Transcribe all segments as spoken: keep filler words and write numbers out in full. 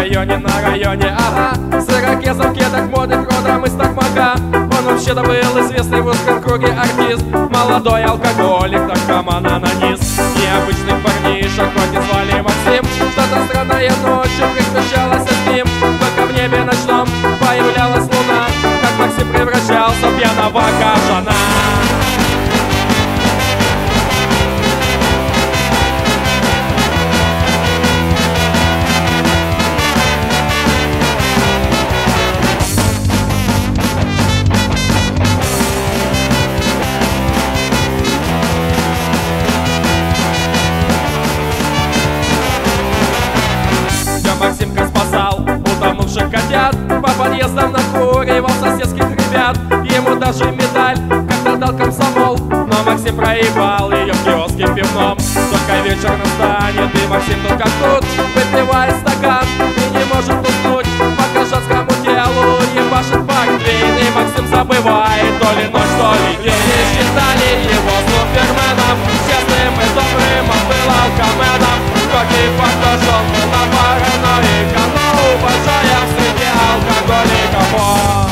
районе, на районе, ага. С ирокезом, кедах, модных, родом из Токмака. Он вообще-то был известный в узком круге артист. Молодой алкоголик, наркоман анонис. Необычный парнишек, хоть и звали Максим. Что-то странное ночью приключалось с ним. Только в небе ночном появлялась луна. Как Максим превращался в пьяного кажана. Максимка спасал утонувших котят, по подъездам накуривал соседских ребят. Ему даже медаль как-то дал комсомол, но Максим проебал ее в киоске пивном. Только вечер настанет, и Максим тут как тут, выпивает стакан и не может уснуть. Пока женскому телу ебашит портвейн, и Максим забывает то ли ночь, то ли день. И считали его суперменом, честным и добрым он был алкоменом. Какой факт, что он был на параноика, но уважаем среди алкоголиков он.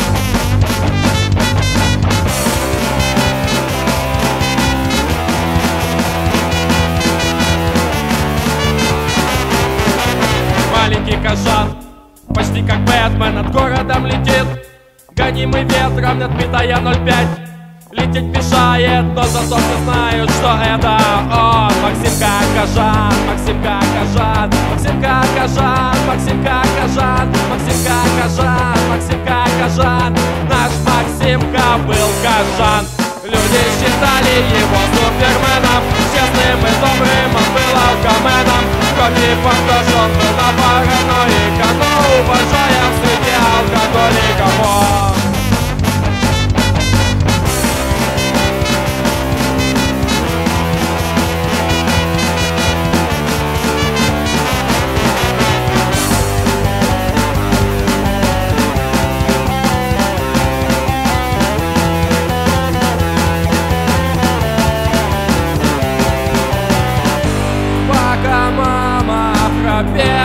Маленький кожан, почти как Бэтмен, над городом летит, гонимый ветром, надбитая ноль пять. Лететь мешает, но зато все знают, что это он. Максимка Кожан, Максимка Кожан, Максимка Кожан, Максимка Кожан, Максимка Кожан, Максимка Кожан. Наш Максимка был Кожан. Люди считали его суперменом, честным и добрым он был алкоменом. Кроме факта, что он был на параноика, но уважаем среди алкоголиков он. Мама пропела.